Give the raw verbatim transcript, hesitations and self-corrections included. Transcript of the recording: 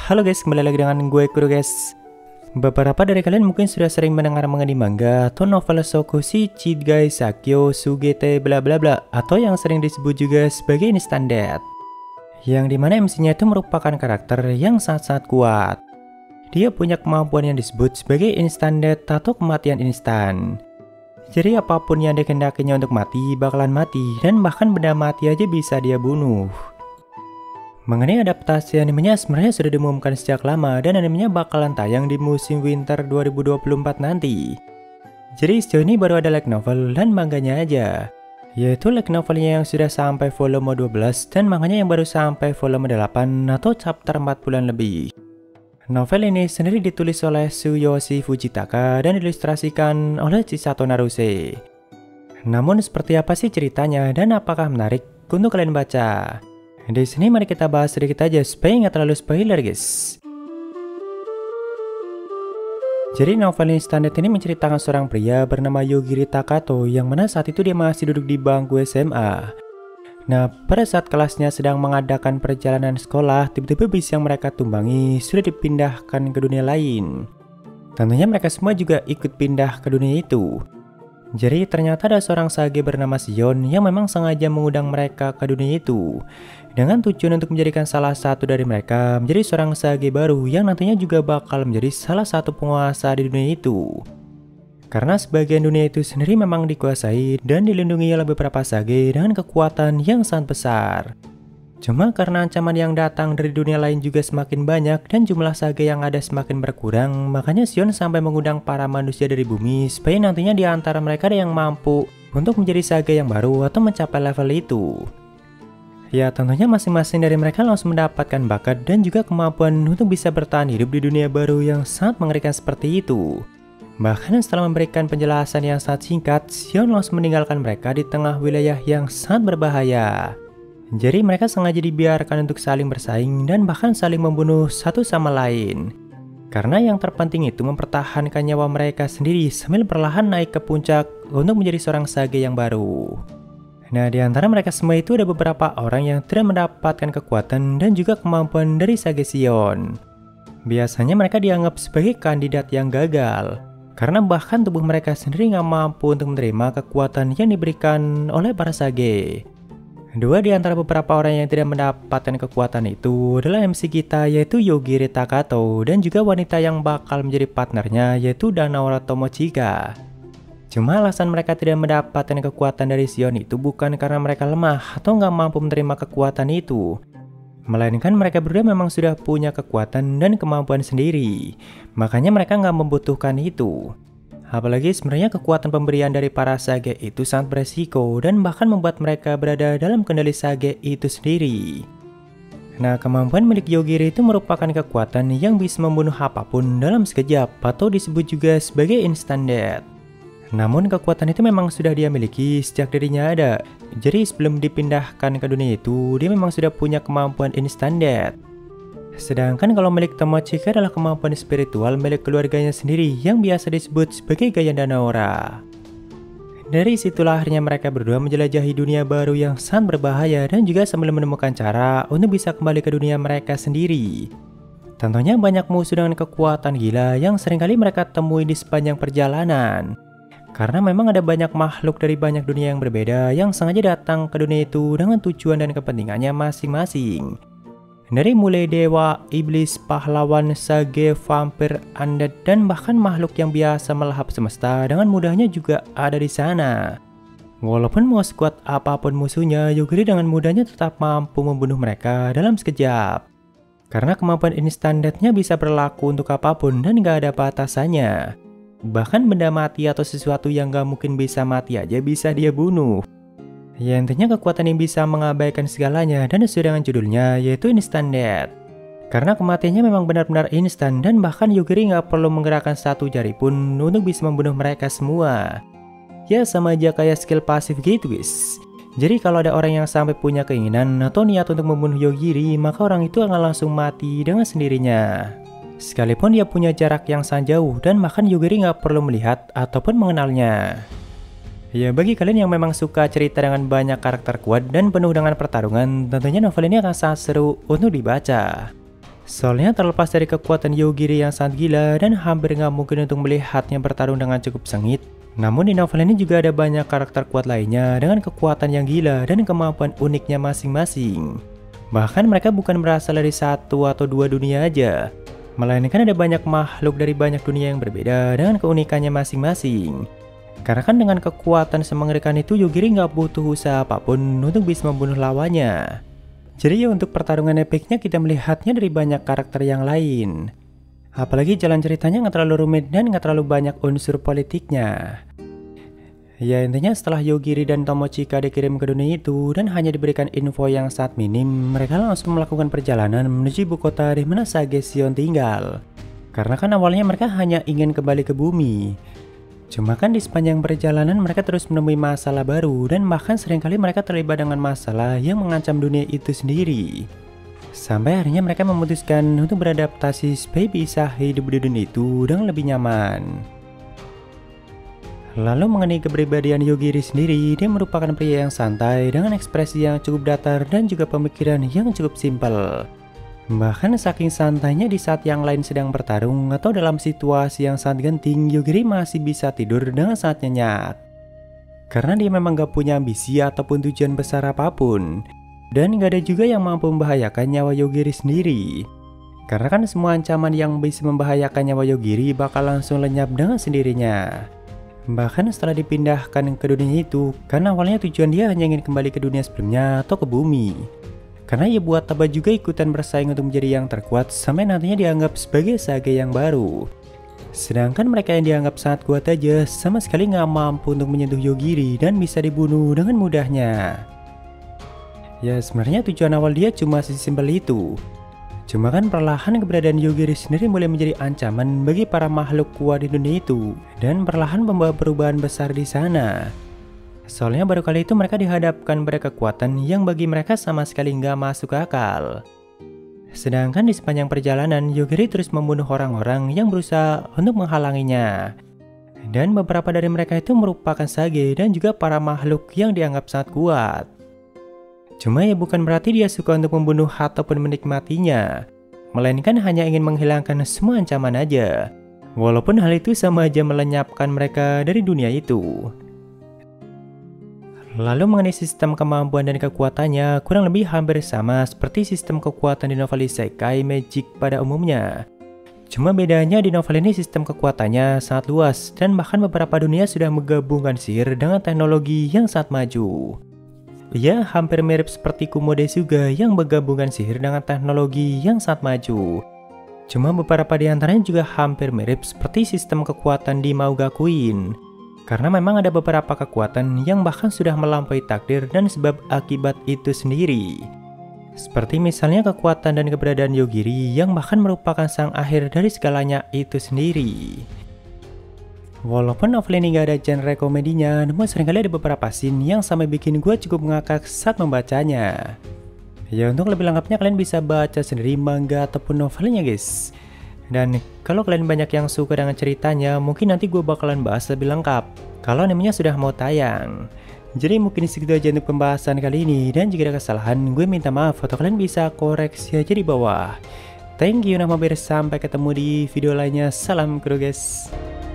Halo guys, kembali lagi dengan gue Kuro guys. Beberapa dari kalian mungkin sudah sering mendengar mengenai manga atau novel Shokushi Chigai Sakyo Sugete bla bla bla, atau yang sering disebut juga sebagai instant death, yang dimana M C-nya itu merupakan karakter yang sangat-sangat kuat. Dia punya kemampuan yang disebut sebagai instant death atau kematian instan. Jadi apapun yang dikehendakinya untuk mati bakalan mati, dan bahkan benda mati aja bisa dia bunuh. Mengenai adaptasi animenya sebenarnya sudah diumumkan sejak lama, dan animenya bakalan tayang di musim winter dua ribu dua puluh empat nanti. Jadi sejauh ini baru ada light novel dan manganya aja, yaitu light novelnya yang sudah sampai volume dua belas dan manganya yang baru sampai volume delapan atau chapter empat bulan lebih. Novel ini sendiri ditulis oleh Tsuyoshi Fujitaka dan diilustrasikan oleh Chisato Naruse. Namun seperti apa sih ceritanya dan apakah menarik untuk kalian baca? Di sini mari kita bahas sedikit aja supaya nggak terlalu spoiler guys. Jadi novel instant death ini menceritakan seorang pria bernama Yogiri Takato yang mana saat itu dia masih duduk di bangku S M A. Nah, pada saat kelasnya sedang mengadakan perjalanan sekolah, tiba-tiba bis yang mereka tumbangi sudah dipindahkan ke dunia lain. Tentunya mereka semua juga ikut pindah ke dunia itu. Jadi ternyata ada seorang sage bernama Shion yang memang sengaja mengundang mereka ke dunia itu dengan tujuan untuk menjadikan salah satu dari mereka menjadi seorang sage baru yang nantinya juga bakal menjadi salah satu penguasa di dunia itu. Karena sebagian dunia itu sendiri memang dikuasai dan dilindungi oleh beberapa sage dengan kekuatan yang sangat besar. Cuma karena ancaman yang datang dari dunia lain juga semakin banyak dan jumlah sage yang ada semakin berkurang, makanya Shion sampai mengundang para manusia dari bumi supaya nantinya di antara mereka ada yang mampu untuk menjadi sage yang baru atau mencapai level itu. Ya tentunya masing-masing dari mereka langsung mendapatkan bakat dan juga kemampuan untuk bisa bertahan hidup di dunia baru yang sangat mengerikan seperti itu. Bahkan setelah memberikan penjelasan yang sangat singkat, Shion langsung meninggalkan mereka di tengah wilayah yang sangat berbahaya. Jadi mereka sengaja dibiarkan untuk saling bersaing dan bahkan saling membunuh satu sama lain. Karena yang terpenting itu mempertahankan nyawa mereka sendiri sambil perlahan naik ke puncak untuk menjadi seorang sage yang baru. Nah, di antara mereka semua itu ada beberapa orang yang tidak mendapatkan kekuatan dan juga kemampuan dari sage Shion. Biasanya mereka dianggap sebagai kandidat yang gagal, karena bahkan tubuh mereka sendiri nggak mampu untuk menerima kekuatan yang diberikan oleh para sage. Dua di antara beberapa orang yang tidak mendapatkan kekuatan itu adalah M C kita, yaitu Yogiri Takato, dan juga wanita yang bakal menjadi partnernya, yaitu Danaura Tomochika. Cuma alasan mereka tidak mendapatkan kekuatan dari Shion itu bukan karena mereka lemah atau nggak mampu menerima kekuatan itu, melainkan mereka berdua memang sudah punya kekuatan dan kemampuan sendiri, makanya mereka nggak membutuhkan itu. Apalagi sebenarnya kekuatan pemberian dari para sage itu sangat beresiko dan bahkan membuat mereka berada dalam kendali sage itu sendiri. Nah, kemampuan milik Yogiri itu merupakan kekuatan yang bisa membunuh apapun dalam sekejap atau disebut juga sebagai instant death. Namun kekuatan itu memang sudah dia miliki sejak dirinya ada. Jadi sebelum dipindahkan ke dunia itu, dia memang sudah punya kemampuan instant death. Sedangkan kalau milik Tomochika adalah kemampuan spiritual milik keluarganya sendiri yang biasa disebut sebagai Gaya Danaura. Dari situlah akhirnya mereka berdua menjelajahi dunia baru yang sangat berbahaya dan juga sambil menemukan cara untuk bisa kembali ke dunia mereka sendiri. Tentunya banyak musuh dengan kekuatan gila yang seringkali mereka temui di sepanjang perjalanan. Karena memang ada banyak makhluk dari banyak dunia yang berbeda yang sengaja datang ke dunia itu dengan tujuan dan kepentingannya masing-masing. Dari mulai dewa, iblis, pahlawan, sage, vampir, undead, dan bahkan makhluk yang biasa melahap semesta dengan mudahnya juga ada di sana. Walaupun mau sekuat apapun musuhnya, Yogiri dengan mudahnya tetap mampu membunuh mereka dalam sekejap. Karena kemampuan instant death-nya bisa berlaku untuk apapun dan gak ada batasannya. Bahkan benda mati atau sesuatu yang gak mungkin bisa mati aja bisa dia bunuh. Ya intinya kekuatan yang bisa mengabaikan segalanya dan sesuai dengan judulnya, yaitu instant death. Karena kematiannya memang benar-benar instan dan bahkan Yogiri nggak perlu menggerakkan satu jari pun untuk bisa membunuh mereka semua. Ya sama aja kayak skill pasif gitu guys. Jadi kalau ada orang yang sampai punya keinginan atau niat untuk membunuh Yogiri, maka orang itu akan langsung mati dengan sendirinya. Sekalipun dia punya jarak yang sangat jauh dan bahkan Yogiri nggak perlu melihat ataupun mengenalnya. Ya bagi kalian yang memang suka cerita dengan banyak karakter kuat dan penuh dengan pertarungan, tentunya novel ini akan sangat seru untuk dibaca. Soalnya terlepas dari kekuatan Yogiri yang sangat gila dan hampir nggak mungkin untuk melihatnya bertarung dengan cukup sengit, namun di novel ini juga ada banyak karakter kuat lainnya dengan kekuatan yang gila dan kemampuan uniknya masing-masing. Bahkan mereka bukan berasal dari satu atau dua dunia aja, melainkan ada banyak makhluk dari banyak dunia yang berbeda dengan keunikannya masing-masing. Karena kan dengan kekuatan semengerikan itu, Yogiri nggak butuh usaha apapun untuk bisa membunuh lawannya. Jadi ya untuk pertarungan epicnya kita melihatnya dari banyak karakter yang lain. Apalagi jalan ceritanya nggak terlalu rumit dan nggak terlalu banyak unsur politiknya. Ya intinya setelah Yogiri dan Tomochika dikirim ke dunia itu dan hanya diberikan info yang sangat minim, mereka langsung melakukan perjalanan menuju ibu kota di mana Sage Sion tinggal. Karena kan awalnya mereka hanya ingin kembali ke bumi. Cuma kan di sepanjang perjalanan mereka terus menemui masalah baru dan bahkan seringkali mereka terlibat dengan masalah yang mengancam dunia itu sendiri. Sampai akhirnya mereka memutuskan untuk beradaptasi supaya bisa hidup di dunia itu dengan lebih nyaman. Lalu mengenai kepribadian Yogiri sendiri, dia merupakan pria yang santai dengan ekspresi yang cukup datar dan juga pemikiran yang cukup simpel. Bahkan saking santainya di saat yang lain sedang bertarung atau dalam situasi yang sangat genting, Yogiri masih bisa tidur dengan sangat nyenyak. Karena dia memang gak punya ambisi ataupun tujuan besar apapun. Dan gak ada juga yang mampu membahayakan nyawa Yogiri sendiri. Karena kan semua ancaman yang bisa membahayakan nyawa Yogiri bakal langsung lenyap dengan sendirinya. Bahkan setelah dipindahkan ke dunia itu, karena awalnya tujuan dia hanya ingin kembali ke dunia sebelumnya atau ke bumi. Karena ia buat Taba juga ikutan bersaing untuk menjadi yang terkuat sampai nantinya dianggap sebagai Sage yang baru. Sedangkan mereka yang dianggap sangat kuat aja sama sekali nggak mampu untuk menyentuh Yogiri dan bisa dibunuh dengan mudahnya. Ya sebenarnya tujuan awal dia cuma sesimpel itu. Cuma kan perlahan keberadaan Yogiri sendiri mulai menjadi ancaman bagi para makhluk kuat di dunia itu dan perlahan membawa perubahan besar di sana. Soalnya baru kali itu mereka dihadapkan pada kekuatan yang bagi mereka sama sekali nggak masuk akal. Sedangkan di sepanjang perjalanan, Yogiri terus membunuh orang-orang yang berusaha untuk menghalanginya. Dan beberapa dari mereka itu merupakan Sage dan juga para makhluk yang dianggap sangat kuat. Cuma ya bukan berarti dia suka untuk membunuh ataupun menikmatinya, melainkan hanya ingin menghilangkan semua ancaman aja. Walaupun hal itu sama aja melenyapkan mereka dari dunia itu. Lalu mengenai sistem kemampuan dan kekuatannya kurang lebih hampir sama seperti sistem kekuatan di novel Isekai Magic pada umumnya. Cuma bedanya di novel ini sistem kekuatannya sangat luas dan bahkan beberapa dunia sudah menggabungkan sihir dengan teknologi yang sangat maju. Ya hampir mirip seperti Kumo Desuga yang menggabungkan sihir dengan teknologi yang sangat maju. Cuma beberapa di antaranya juga hampir mirip seperti sistem kekuatan di Mauga Queen. Karena memang ada beberapa kekuatan yang bahkan sudah melampaui takdir dan sebab akibat itu sendiri. Seperti misalnya kekuatan dan keberadaan Yogiri yang bahkan merupakan sang akhir dari segalanya itu sendiri. Walaupun novel ini gak ada genre komedinya, namun seringkali ada beberapa scene yang sampai bikin gue cukup ngakak saat membacanya. Ya untuk lebih lengkapnya kalian bisa baca sendiri manga ataupun novelnya guys. Dan kalau kalian banyak yang suka dengan ceritanya, mungkin nanti gue bakalan bahas lebih lengkap kalau animenya sudah mau tayang. Jadi mungkin segitu aja untuk pembahasan kali ini, dan jika ada kesalahan gue minta maaf atau kalian bisa koreksi aja di bawah. Thank you, nama ber sampai ketemu di video lainnya. Salam kru guys.